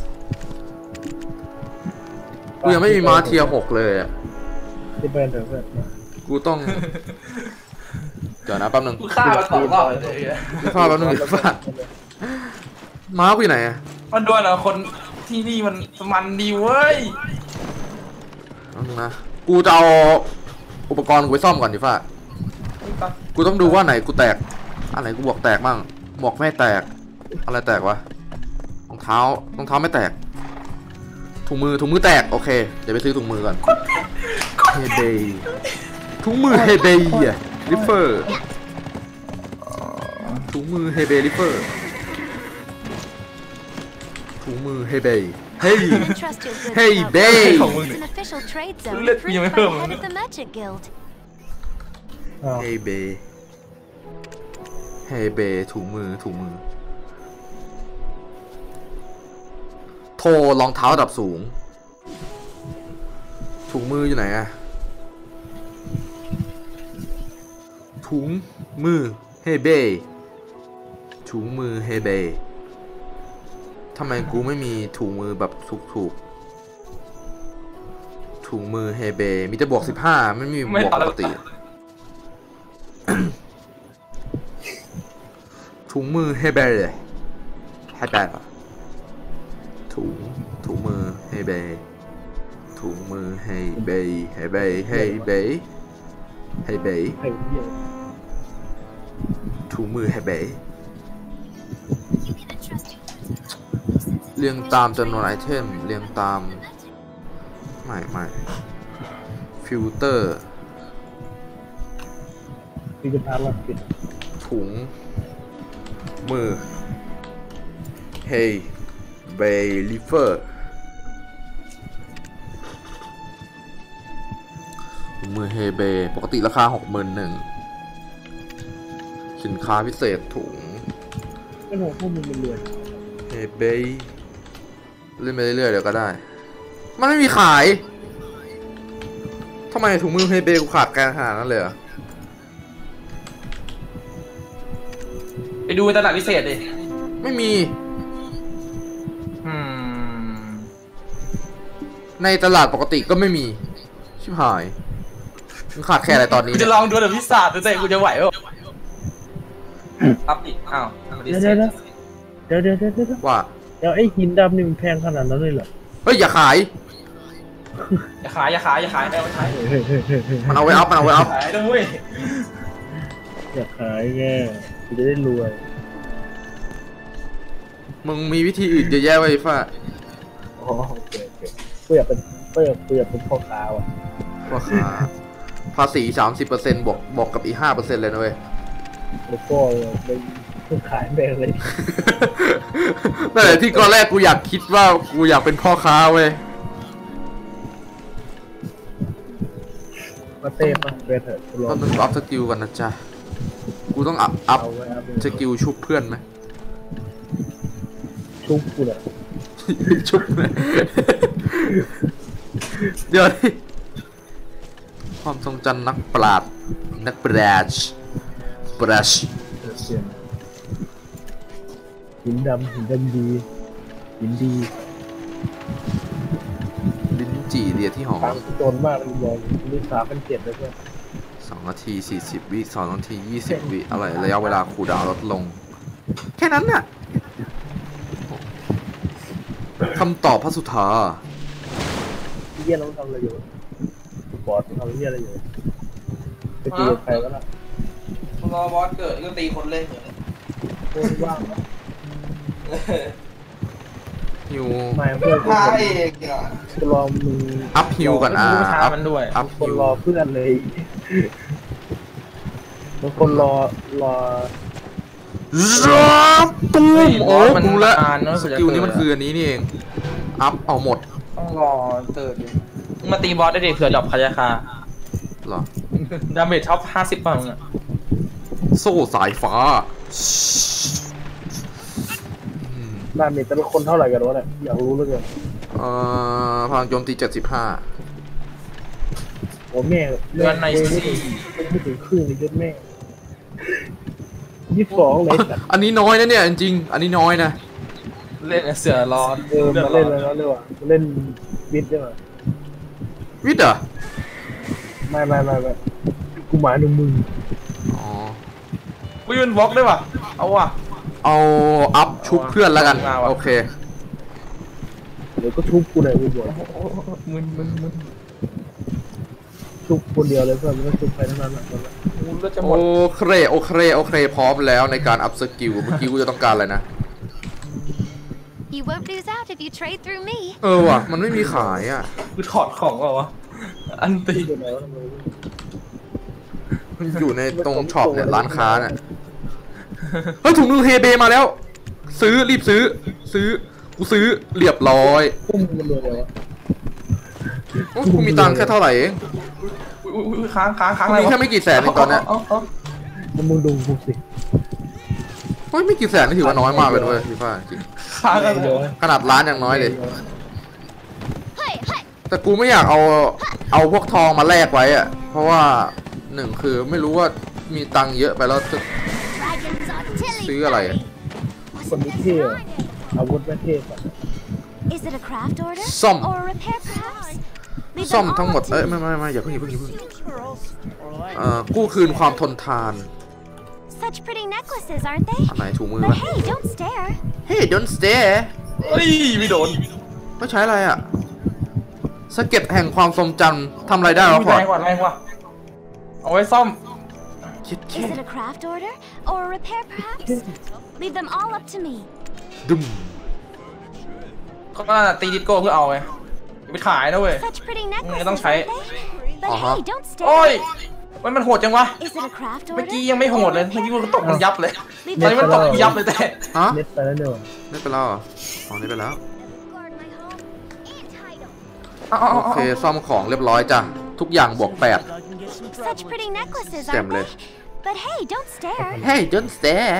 กูยังไม่มีม้าเทียร์6เลยอ่ะที่เป็นเถอะเพื่อนกูต้องเดี๋ยวนะแป๊บนึงกูฆ่ามัน2 รอบเลยฆ่าแป๊บนึงม้ากูอยู่ไหนอ่ะมันโดนเหรอคนที่นี่มันดีเว้ยนะกูจะเอาอุปกรณ์กูไปซ่อมก่อนดิฟ้ากูต้องดูว่าไหนกูแตกอันไหนกูบอกแตกบ้างบอกไม่แตกอะไรแตกวะรองเท้าไม่แตกถุงมือแตกโอเคเดี๋ยวไปซื้อถุงมือก่อนเฮเบย์ถุงมือเฮเบย์อะริฟเฟอร์ถุงมือเฮเบย์ริฟเฟอร์ถุงมือเฮเบย์เฮ้ยเฮ้ยเบย์เลือดยังไม่เพิ่มเฮ้ยเบย์เฮ้ยเบย์ถุงมือโทรรองเท้าระดับสูงถุงมืออยู่ไหนอะถุงมือเฮเบย์ถุงมือเฮเบย์ทำไมกูไม่มีถุงมือแบบถูกถุงมือเฮเบย์มีแต่บวก15ไม่มีบวกปกติถุงมือเฮเบย์เลยให้แปลก่อนถุงมือเฮเบย์ถุงมือเฮเบย์ถุงมือเฮเบย์เรียงตามจำนวนไอเทมเรียงตามไม่ฟิลเตอร์ถุงมือเฮเบย์ลิเฟอร์ถุงมือเฮเบย์ปกติราคา 61,000สินค้าพิเศษถุงก็หนูพวกมึงเป็นรวยเฮเบย์เล่นไปเรื่อยๆเดี๋ยวก็ได้มันไม่มีขายทำไมถุงมือเฮเบย์กูขาดการขนาดนั้นเลยอะไปดูตลาดพิเศษดิไม่มีในตลาดปกติก็ไม่มีชิบหายมึงขาดแค่อะไรตอนนี้จะลองดูแต่พิซซ่าแต่กูจะไหวป่ะอัพดิอ้าวเดี๋ยวว่าเดี๋ยวไอ้หินดำนี่มันแพงขนาดนั้นเลยเหรอเฮ้ยอย่าขายไม่เอาใช้มันเอาไว้อัพขายด้วยอย่าขายแง่จะได้รวยมึงมีวิธีอื่นเยอะแยะไว้ฟ้าอ๋อโอเคเพื่อเป็นพ่อค้าว่ะพ่อค้าภาษี 30% บวกกับอีก 5% เลยนะเว้ยแล้วก็เป็นขายแบงเลยนั่นแหละที่ก่อนแรกกูอยากคิดว่ากูอยากเป็นพ่อค้าเว้ยมาเต้มาเบเถอะต้องอัพสกิลกันนะจ๊ะกูต้องอัพสกิลชุบเพื่อนไหมชุบกูเหรอชุบเลยเดี๋ยวดิความทรงจำนักปราชญ์หินดำดีหินดีลิ้นจี่เรียที่หอมโดนมากเลยบอลนี่3,700เลยเพื่อน 2 นาที 40 วิ2 นาที 20 วิอะไรระยะเวลาคูลดาวน์ลดลงแค่นั้นน่ะคำตอบพระสุธาเยี่ยน้องทำอะไรอยู่บอสทำเยี่ยอะไรอยู่ไปตีใครก็ได้รอบอสเกิดก็ตีคนเล่นโคตรว่างฮิวไม่เพื่อนมาเองอ่ะจะรอมึงอัพฮิวก่อนอัพมันด้วยอัพฮิวรอเพื่อนเลยบางคนรอตุ้มโอ้กูละนานเนอะสกิลนี้มันคืออันนี้นี่เองอัพเอาหมดต้องรอเติร์ดดิมึงมาตีบอสได้ดิเผื่อดรอปพยาคาเหรอดาเมจท็อป50ป่ะมึงอะโซ่สายฟ้าดาเมจแต่ละคนเท่าไหร่กันวะเนี่ยอยากรู้เหลือเกินพลังโจมตี75 โอ้แม่เดือนในไม่ถึงครึ่งเลยยศแม่22เลยสัตว์อันนี้น้อยนะเนี่ยจริงๆอันนี้น้อยนะเล่นเสือร้อนมาเล่นแล้วเรียกว่าเล่นวิทย์ได้ไหมวิทย์เหรอไม่กูหมายถึงมึงอ๋อกูยืนวอล์กได้ป่ะเอาว่ะเอาอัพชุบเพื่อนแล้วกันเอาว่ะโอเคเดี๋ยวก็ทุบกูเลยกูบอกมึนทุบคนเดียวเลยเพื่อนไม่ต้องทุบใครทั้งนั้นแหละกูเลือดจะหมโอดเคพร้อมแล้วในการอัพสกิลเมื่อกี้กูจะต้องการอะไรนะ You won't lose out if you trade through me. ว่ะมันไม่มีขายอ่ะกูถอดของเปล่าวะอันตีอยู่ไหนวะมันอยู่ในตรงช็อปเนี่ยร้านค้าเนี่ยเฮ้ยถุงมือเฮเบมาแล้ว รีบซื้อกูซื้อเรียบร้อยพุ่มมันโดนเลยวะโอ้กูมีตังค์แค่เท่าไหร่เองอุ้ยค้างกูอะไรมีวะแค่ไม่กี่แสนเองตอนเนี้ยแล้วมึงดูกูสิเฮ้ยไม่กี่แสนนี่ถือว่าน้อยมากเลยด้วยพี่ฟ้าจริงค้างอะไรเดี๋ยวขนาดร้านยังน้อยเลย Hey, hey. แต่กูไม่อยากเอาพวกทองมาแลกไว้อะเพราะว่าหนึ่งคือไม่รู้ว่ามีตังค์เยอะไปแล้วจะ Dragons on Tilly. ซื้ออะไรอะคนนี้เท่อะอาวุธไม่เท่สัตว์ Is it a craft order? ซ่อม Or a repair perhaps? Leave ซ่อม them ทั้ง all หมด up to me. ไม่อย่าเพิ่งกู้คืนความทนทาน Such pretty necklaces, aren't they? อันไหนถูมือ But วะ hey, don't stare. Hey don't stare เฮ้ยไม่โดนไม่ใช้อะไรอะสะเก็ดแห่งความทรงจำทำอะไรได้วะพอแรงกว่าเอาไว้ซ่อมคิด Is แค่ it a craft order? Or a repair perhaps? Leave them all up to me. ดุมก็น่าตีดิสโก้เพื่อเอาไงไปขายนะเว้ย Such pretty necklaces, don't aren't try they? it. But hey, don't โอ้ย stare. มันโหดจังวะ Is it a craft เมื่อ order? กี้ยังไม่โหดเลย เมื่อกี้กูตกมันยับเลย Leave ตอนนี้ them มันตกกูยับเลยแต่ฮะเน็ตไปแล้วเนี่ยไม่เป็นแล้วเหรออ๋อนี่เป็นแล้ว guard my home and title. โอเคซ่อมของเรียบร้อยจ้ะทุกอย่างบวก8 Such pretty necklaces, Damn aren't they? leh. But hey, don't stare. Hey don't stare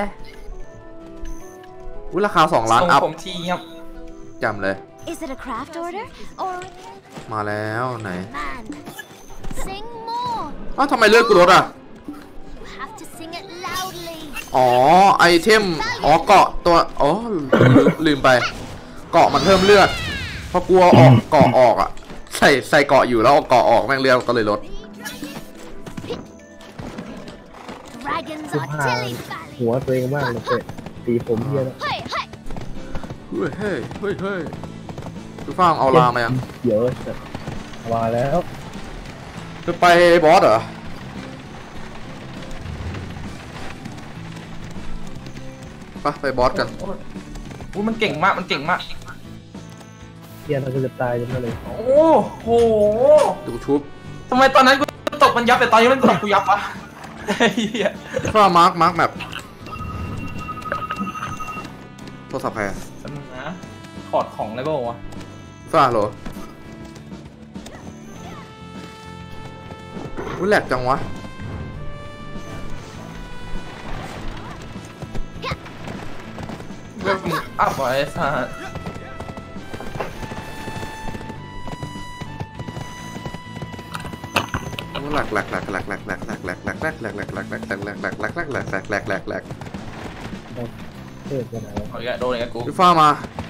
อุ้ยราคา2 ล้านส่งอัพผมทีครับจำเลย Is it a craft order? Or มาแล้วไหน man? Sing more. อ้าวทำไมเลือดกูลดอ่ะ You have to sing it loudly. อ๋อไอเทมอ๋อเกาะตัวอ๋อลืมไป เกาะมันเพิ่มเลือดพอกูเอาออกเกาะออกอ่ะใส่เกาะอยู่แล้วเอาเกาะออกแม่งเลือดก็เลยลด Dragons สิบ on ห้า Tilly Valley. หัวตัวเองมากเลยเตะตีผมเยอะแล้ว Hey, hey. เฮ้ยพี่ฟ้างเอาลามายังเดี๋ยวจะมาแล้วจะไปบอสเหรอไปบอสกันอุ้ยมันเก่งมาก มันเก่งมากเฮียเราก็จะตายจนมาเลยโอ้โหดูชุบทำไมตอนนั้นกูตกมันยับแต่ตอนนี้มันตกกูยับวะเฮียฟ้ามาร์คแมปโทรศัพท์ใครอะแป๊บนึงนะถอดของอะไรบ้างวะฟ้าเหรออุ้ยแหลกจังวะเรื่องมึงอัพไว้ซะแหลกเทพกันไหนวะเอาอีกแล้วโดนอีกแล้วกูพี่ฟ้ามา